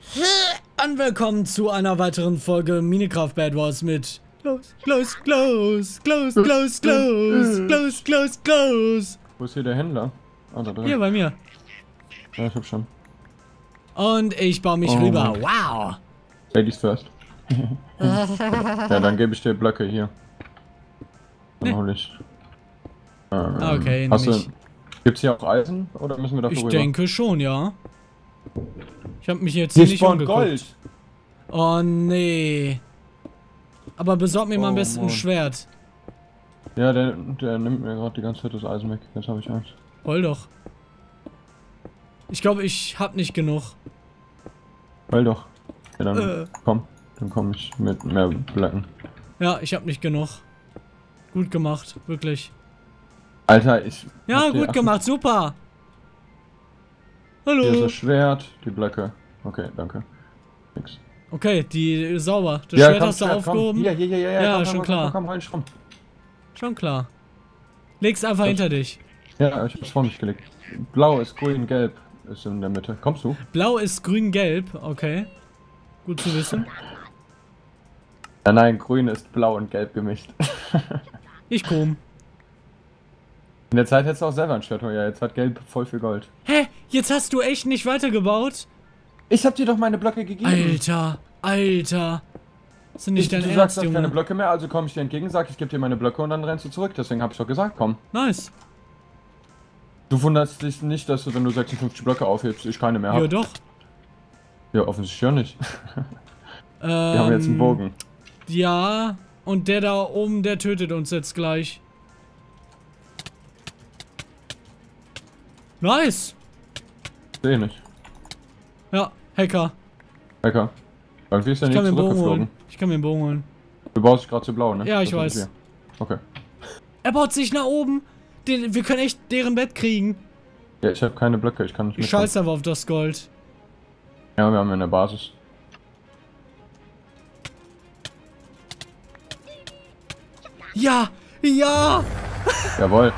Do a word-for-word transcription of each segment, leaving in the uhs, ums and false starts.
Und willkommen zu einer weiteren Folge Minecraft Bed Wars mit Close, close, close, close, close, close, close, close, close. Wo ist hier der Händler? Ah, da drin. Hier bei mir. Ja, ich hab schon. Und ich baue mich Oh, rüber. Mann. Wow. Ladies first. Ja, dann gebe ich dir Blöcke hier. Dann Nee. hol ich. Ähm, Okay, hast du, nämlich. gibt's hier auch Eisen oder müssen wir dafür Ich rüber? denke schon, ja. Ich habe mich jetzt Hier nicht spawnt umgeguckt. Gold. Oh nee. Aber besorg mir mal am Oh, besten ein Mann. Schwert. Ja, der, der nimmt mir gerade die ganze Zeit das Eisen weg. Jetzt habe ich eins. Woll doch. Ich glaube, ich hab nicht genug. Weil doch. Ja, dann Äh. komm. Dann komme ich mit mehr Blöcken. Ja, ich hab nicht genug. Gut gemacht, wirklich. Alter, ich. Ja, hab dir gut acht- gemacht, super. Hier ist Hallo. das Schwert, die Blöcke. Okay, danke. Nix. Okay, die sauber. Das Ja, Schwert komm, hast du Schwert, aufgehoben? Komm. Hier, hier, hier, hier, Ja, komm, schon komm, klar. Komm, komm, komm, rein, komm. Schon klar. Leg's einfach Das- hinter dich. Ja, ich hab's vor mich gelegt. Blau ist grün, gelb ist in der Mitte. Kommst du? Blau ist grün-gelb, okay. Gut zu wissen. Ja, nein, grün ist blau und gelb gemischt. Ich komm. In der Zeit hättest du auch selber ein Schwert holen. Ja, jetzt hat gelb voll viel Gold. Hä? Jetzt hast du echt nicht weitergebaut? Ich hab dir doch meine Blöcke gegeben. Alter, Alter. Das ist nicht ich, dein du Ernst, sagst, du hast keine Junge. Blöcke mehr, also komm ich dir entgegen, sag, ich gebe dir meine Blöcke und dann rennst du zurück. Deswegen hab ich doch gesagt, komm. Nice. Du wunderst dich nicht, dass du, wenn du sechsundfünfzig Blöcke aufhebst, ich keine mehr Ja, habe. doch. Ja, offensichtlich ja nicht. Ähm, Wir haben jetzt einen Bogen. Ja, und der da oben, der tötet uns jetzt gleich. Nice. Seh nicht. Ja, Hacker. Lecker. Irgendwie ist der Ich nicht kann mir den Bogen zurückgeflogen. holen. Ich kann mir den Bogen holen. Du baust dich gerade zu blau, ne? Ja, ich Das weiß. sind wir. Okay. Er baut sich nach oben. Den, wir können echt deren Bett kriegen. Ja, ich habe keine Blöcke, ich kann nicht Ich mitkommen. scheiße aber auf das Gold. Ja, wir haben ja eine Basis. Ja, ja. Jawohl.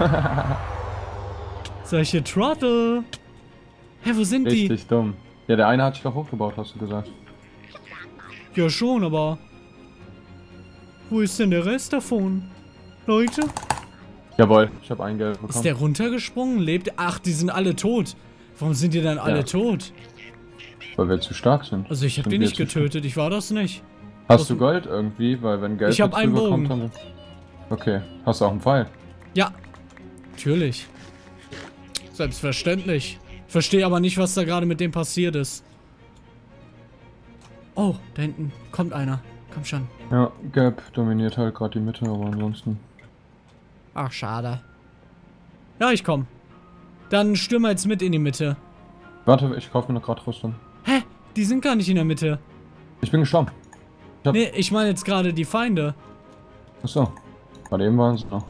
Solche Trottel. Hä, wo sind die? Richtig dumm. Ja, der eine hat sich doch hochgebaut, hast du gesagt. Ja schon, aber... Wo ist denn der Rest davon? Leute? Jawohl, ich habe einen Geld Ist bekommen. der runtergesprungen? Lebt... Ach, die sind alle tot. Warum sind die dann alle Ja. tot? Weil wir zu stark sind. Also ich habe Sind die wir nicht zu stark? getötet, ich war das nicht. Hast du Gold irgendwie? Weil wenn Geld Ich hab jetzt einen rüberkommt, Bogen. dann... Okay. Hast du auch einen Pfeil? Ja. Natürlich. Selbstverständlich. Verstehe aber nicht, was da gerade mit dem passiert ist. Oh, da hinten kommt einer. Komm schon. Ja, Gelb dominiert halt gerade die Mitte, aber ansonsten... Ach, schade. Ja, ich komm. Dann stürmen wir jetzt mit in die Mitte. Warte, ich kaufe mir noch gerade Rüstung. Hä? Die sind gar nicht in der Mitte. Ich bin gestorben. hab- Nee, ich meine jetzt gerade die Feinde. Achso. Gerade eben waren sie noch.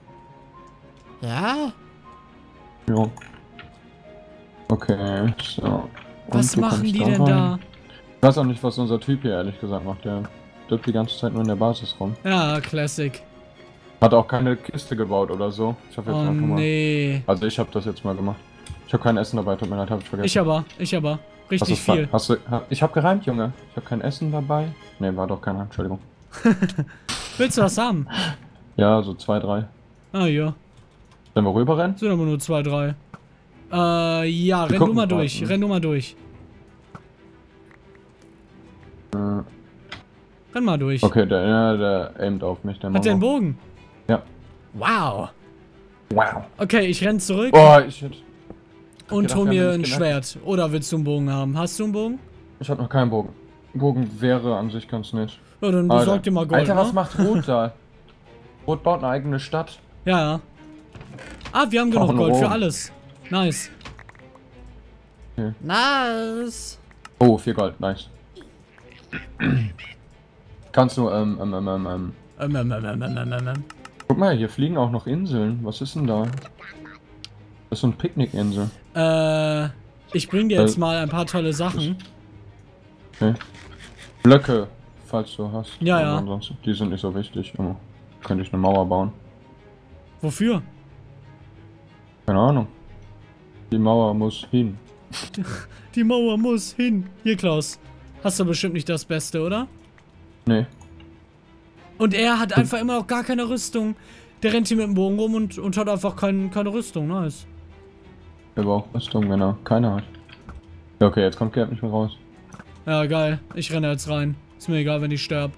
Ja? Jo. Okay, so. Und Was du machen kommst die da denn rein. da? Ich weiß auch nicht, was unser Typ hier ehrlich gesagt macht. Der dippt die ganze Zeit nur in der Basis rum. Ja, Classic. Hat auch keine Kiste gebaut oder so. Ich habe jetzt Oh einfach mal. nee. Also ich habe das jetzt mal gemacht. Ich habe kein Essen dabei, tut mir leid, habe ich vergessen. Ich aber, ich aber. Hast Richtig du's ver- viel. Hast du, ha- ich habe gereimt, Junge. Ich habe kein Essen dabei. Ne, war doch keiner. Entschuldigung. Willst du was haben? Ja, so zwei, drei. Ah ja. Sollen wir rüberrennen? Sind aber nur zwei, drei. Äh, ja, renn du gucken mal mal, durch. ne? Renn du mal durch. Äh, Renn mal durch. okay, der, ja, der aimt auf mich. Der Hat der einen Mauer. Bogen? Ja. Wow. Wow. Okay, ich renn zurück Oh, ich hätte. und gedacht, hol wir mir haben ein nicht Schwert. Oder willst du einen Bogen haben? Hast du einen Bogen? Ich habe noch keinen Bogen. Bogen wäre an sich ganz nett. Ja, dann Alter. besorg dir mal Gold, Alter, was ne? macht Rot da? Rot baut eine eigene Stadt. Ja, ja. Ah, wir haben genug Brauchen Gold für Rom. alles. Nice. Okay. Nice. Oh, vier Gold, nice. Kannst du, ähm, ähm, ähm, ähm, ähm. Ähm, ähm, ähm, ähm, ähm, ähm, ähm. Guck mal, hier fliegen auch noch Inseln. Was ist denn da? Das ist so eine Picknickinsel. Äh, ich bring dir jetzt Äh, mal ein paar tolle Sachen. Okay. Blöcke, falls du hast. Ja, Aber ja. Ansonsten, die sind nicht so wichtig. Oh, könnte ich eine Mauer bauen. Wofür? Keine Ahnung. Die Mauer muss hin. Die Mauer muss hin. Hier, Klaus. Hast du bestimmt nicht das Beste, oder? Nee. Und er hat einfach immer noch gar keine Rüstung. Der rennt hier mit dem Bogen rum und, und hat einfach kein, keine Rüstung. Nice. Der braucht Rüstung, wenn er keine hat. Ja, okay, jetzt kommt Gerd nicht mehr raus. Ja, geil. Ich renne jetzt rein. Ist mir egal, wenn ich sterbe.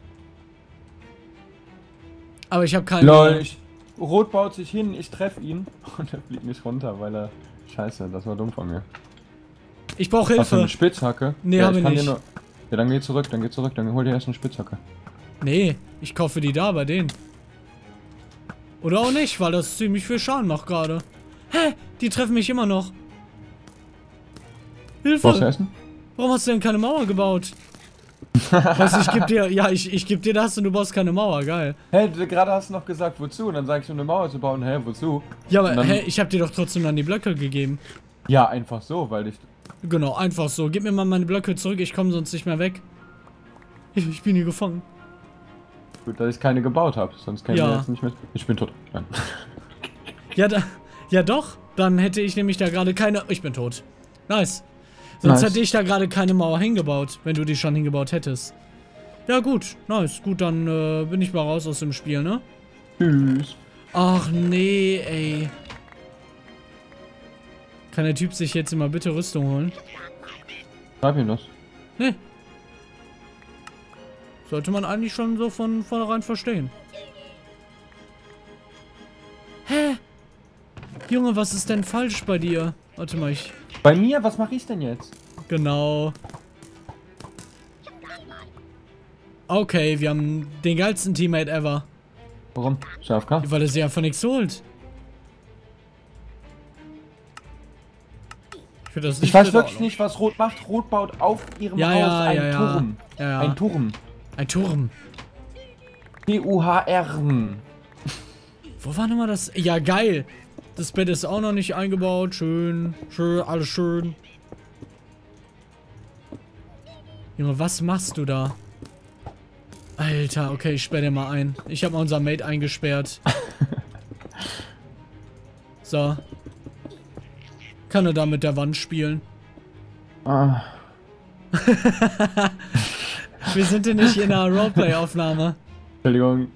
Aber ich habe keine... Lol, ich, Rot baut sich hin, ich treffe ihn. Und er fliegt nicht runter, weil er... Scheiße, das war dumm von mir. Ich brauche Hast du eine Hilfe. Spitzhacke? Nee, ja, habe ich kann nicht. dir nur... Ja, dann geh zurück, dann geh zurück, dann hol dir erst eine Spitzhacke. Nee, ich kaufe die da bei denen. Oder auch nicht, weil das ziemlich viel Schaden macht gerade. Hä? Die treffen mich immer noch. Hilfe! Brauchst du Essen? Warum hast du denn keine Mauer gebaut? Was, ich geb dir, ja, ich, ich geb dir das und du baust keine Mauer, geil. Hä, hey, gerade hast du noch gesagt, wozu? Und dann sag ich, um eine Mauer zu bauen. Hä, wozu? Ja, aber dann, hä, ich hab dir doch trotzdem dann die Blöcke gegeben. Ja, einfach so, weil ich... Genau, einfach so. Gib mir mal meine Blöcke zurück, ich komme sonst nicht mehr weg. Ich, ich bin hier gefangen. Gut, dass ich keine gebaut habe, sonst käme Ja. ich jetzt nicht mit... Ich bin tot. Nein. Ja, da, ja doch, dann hätte ich nämlich da gerade keine... Ich bin tot. Nice. Sonst Nice. hätte ich da gerade keine Mauer hingebaut, wenn du die schon hingebaut hättest. Ja gut, nice. Gut, dann äh, bin ich mal raus aus dem Spiel, ne? Tschüss. Ach nee, ey. Kann der Typ sich jetzt immer bitte Rüstung holen? Schreib ihm das. Nee. Sollte man eigentlich schon so von vornherein verstehen. Hä? Junge, was ist denn falsch bei dir? Warte mal, ich... Bei mir? Was mache ich denn jetzt? Genau. Okay, wir haben den geilsten Teammate ever. Warum? Ist er A F K? Weil er sich einfach nichts holt. Ich finde das nicht Ich weiß in wirklich Ordnung. nicht, was Rot macht. Rot baut auf ihrem Ja, Haus ja, einen ja, ja. Turm. Ja, ja. Ein Turm. Ein Turm. T U H R. Wo war nochmal das? Ja, geil. Das Bett ist auch noch nicht eingebaut. Schön, schön, alles schön. Junge, was machst du da? Alter, okay, ich sperre dir mal ein. Ich habe mal unser Mate eingesperrt. So. Kann er da mit der Wand spielen? Ah. Wir sind ja nicht in einer Roleplay-Aufnahme. Entschuldigung.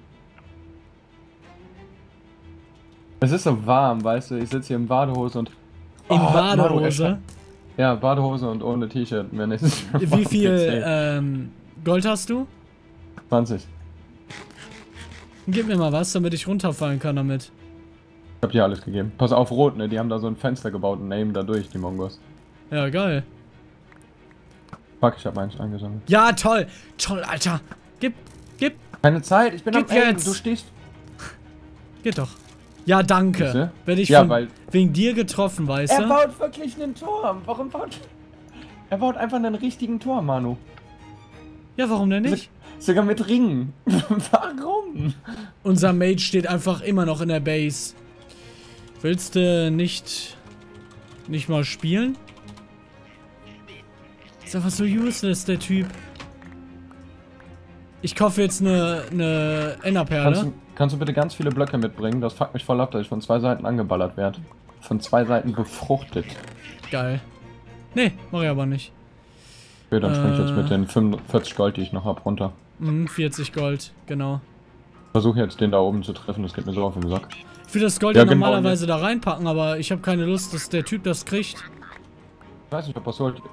Es ist so warm, weißt du, ich sitze hier in Badehose und... In Oh, Badehose? Manu, ja, Badehose und ohne T-Shirt. Wenn ich Wie viel ähm, Gold hast du? zwanzig. Gib mir mal was, damit ich runterfallen kann damit. Ich hab dir alles gegeben. Pass auf, Rot, ne? Die haben da so ein Fenster gebaut und nehmen da durch, die Mongos. Ja, geil. Fuck, ich hab meins eingesammelt. Ja, toll. Toll, Alter. Gib, gib, Keine Zeit, ich bin Gib am Ende. jetzt. Du stehst... geht doch. Ja, danke. Siehste? Werde ich Ja, von, weil- wegen dir getroffen, weißt Er du? baut wirklich einen Turm. Warum baut... Er baut einfach einen richtigen Turm, Manu. Ja, warum denn nicht? Sogar mit Ringen. Warum? Unser Mate steht einfach immer noch in der Base. Willst du nicht... nicht mal spielen? Ist einfach so useless, der Typ. Ich kaufe jetzt eine, eine Enderperle. Kannst du, kannst du bitte ganz viele Blöcke mitbringen? Das fuckt mich voll ab, dass ich von zwei Seiten angeballert werde. Von zwei Seiten befruchtet. Geil. Nee, mach ich aber nicht. Okay, dann spring ich jetzt Äh. mit den fünfundvierzig Gold, die ich noch hab, runter. Mhm, vierzig Gold, genau. Versuche jetzt den da oben zu treffen, das geht mir so auf den Sack. Ich will das Gold Ja, ja, genau, normalerweise da reinpacken, aber ich habe keine Lust, dass der Typ das kriegt. Ich weiß nicht, ob das sollte.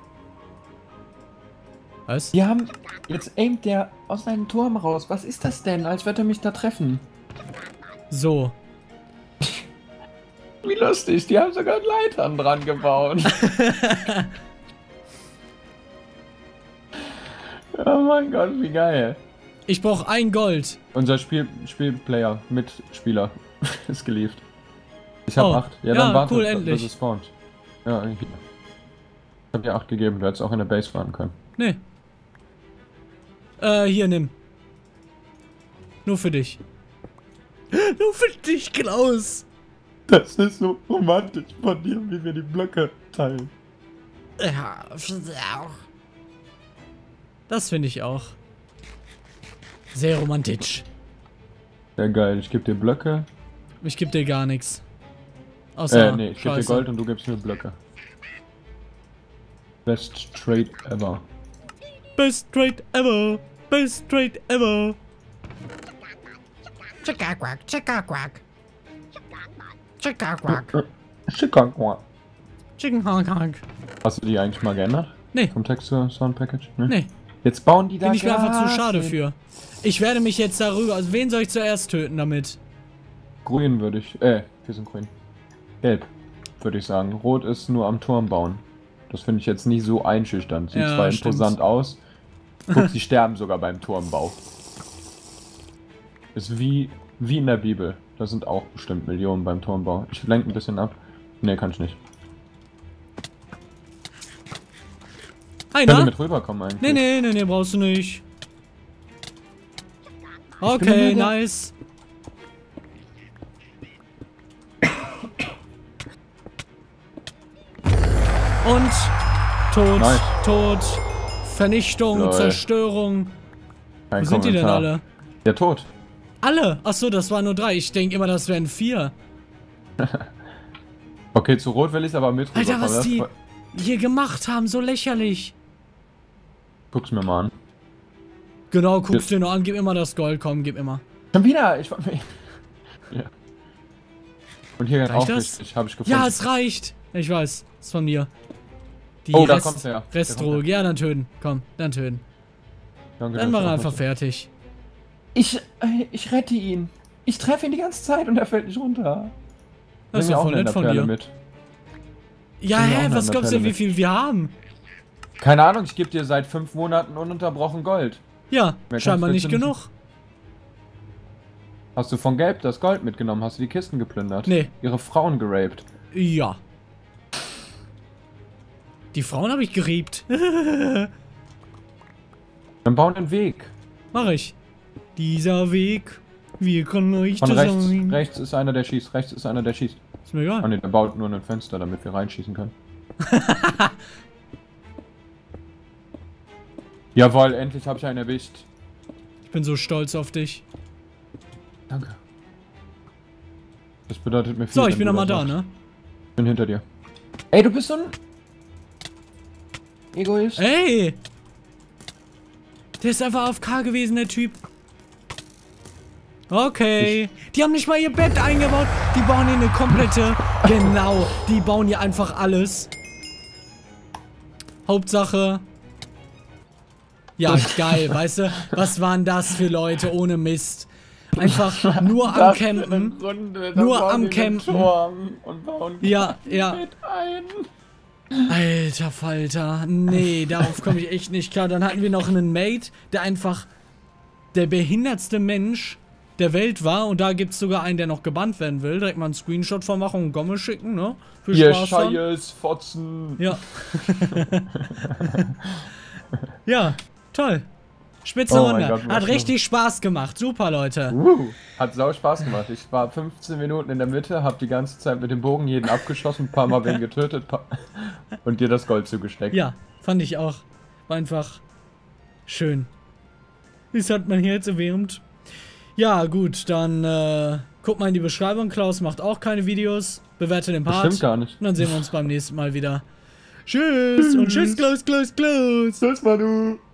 Was? Die haben... Jetzt aimt der aus seinem Turm raus. Was ist das denn? Als würde er mich da treffen. So. Wie lustig, die haben sogar Leitern dran gebaut. Oh mein Gott, wie geil. Ich brauche ein Gold. Unser Spiel Spielplayer, Mitspieler, ist gelieft. Ich hab Oh, acht. Ja, ja, dann warte, cool, bis endlich. es spawnt. Ja, hier. Ich hab dir acht gegeben, du hättest auch in der Base fahren können. Nee. Äh, hier, nimm. Nur für dich. Nur für dich, Klaus. Das ist so romantisch von dir, wie wir die Blöcke teilen. Ja, finde ich auch. Das finde ich auch. Sehr romantisch. Sehr geil, ich geb dir Blöcke. Ich gebe dir gar nichts. Außer Äh, nee, ich geb dir Scheiße. Gold und du gibst mir Blöcke. Best Trade ever. Best trade ever. Best trade ever. Chicka quack, chicka quack. Chicka quack. Chicago. Chicken honk honk. Hast du die eigentlich mal geändert? Nee. Vom Texture Sound Package? Ne? Nee. Jetzt bauen die da Bin ich mir einfach zu Gras schade hin. für. Ich werde mich jetzt darüber. Also wen soll ich zuerst töten damit? Grün würde ich. Äh, wir sind grün. Gelb, würde ich sagen. Rot ist nur am Turm bauen. Das finde ich jetzt nicht so einschüchternd. Sieht Ja, zwar stimmt. imposant aus. Guck, sie sterben sogar beim Turmbau. Ist wie, wie in der Bibel. Da sind auch bestimmt Millionen beim Turmbau. Ich lenke ein bisschen ab. Ne, kann ich nicht. Könnt ihr Einer? mit rüberkommen eigentlich? Nee, nee, nee, nee, brauchst du nicht. bin Okay, immer nice. Und tot, Nice. tot, Vernichtung, Lol. Zerstörung. Kein Wo sind die denn Kommentar. alle? Ja, tot. Alle? Achso, das waren nur drei. Ich denke immer, das wären vier. Okay, zu Rot will ich aber mit Alter, rüberkommen. was Das- die hier gemacht haben, so lächerlich. Guck's mir mal an. Genau, guckst dir nur an, gib immer das Gold, komm, gib immer. Schon wieder! Ich war. Ja. Und hier Reicht auch das? richtig, habe ich gefunden. Ja, es reicht. Ich weiß, ist von mir. Die Oh, da Rest, kommt's her. Restdroge. Der kommt Ja, dann töten. Komm, dann töten. Danke, Dann dass mach du auch einfach mit- fertig. Ich, äh, ich rette ihn. Ich treffe ihn die ganze Zeit und er fällt nicht runter. Das ist Bring mir doch auch voll eine nett von Perle dir. mit. Ja, Bring mir auch hä, eine was glaubst du, Perle wie mit. viel wir haben? Keine Ahnung, ich gebe dir seit fünf Monaten ununterbrochen Gold. Ja, Wer scheinbar kann's nicht bitte genug. Hast du von Gelb das Gold mitgenommen? Hast du die Kisten geplündert? Nee. Ihre Frauen geraped? Ja. Die Frauen habe ich geriebt. Dann bauen einen Weg. Mach ich. Dieser Weg, wir können euch Von rechts. sein. Rechts ist einer, der schießt. Rechts ist einer, der schießt. Ist mir egal. Ah ne, der baut nur ein Fenster, damit wir reinschießen können. Jawohl, endlich habe ich einen erwischt. Ich bin so stolz auf dich. Danke. Das bedeutet mir viel. So, ich wenn bin du nochmal das da, machst. ne? Ich bin hinter dir. Ey, du bist so ein Egoist. Ey! Der ist einfach A F K gewesen, der Typ. Okay. Die haben nicht mal ihr Bett eingebaut. Die bauen hier eine komplette... Genau. Die bauen hier einfach alles. Hauptsache... Ja, geil, weißt du? Was waren das für Leute ohne Mist? Einfach nur am Campen. Nur am Campen. Und bauen Ja, ja. mit ein. Alter Falter. Nee, darauf komme ich echt nicht klar. Dann hatten wir noch einen Mate, der einfach der behindertste Mensch der Welt war. Und da gibt es sogar einen, der noch gebannt werden will. Direkt mal einen Screenshot von machen und Gomme schicken, ne? Für Ihr Spaß dann. scheiß Fotzen. Ja. Ja, toll. Spitze Oh mein Runde. Gott, was Hat noch? richtig Spaß gemacht. Super, Leute. Uh, hat sau Spaß gemacht. Ich war fünfzehn Minuten in der Mitte, hab die ganze Zeit mit dem Bogen jeden abgeschossen, ein paar Mal wen getötet pa und dir das Gold zugesteckt. Ja, fand ich auch. War einfach schön. Das hat man hier jetzt erwärmt. Ja, gut, dann äh, guck mal in die Beschreibung. Klaus macht auch keine Videos. Bewerte den Das Part. stimmt gar nicht. Und dann sehen wir uns beim nächsten Mal wieder. Tschüss und tschüss, Klaus, Klaus, Klaus. Tschüss, Manu.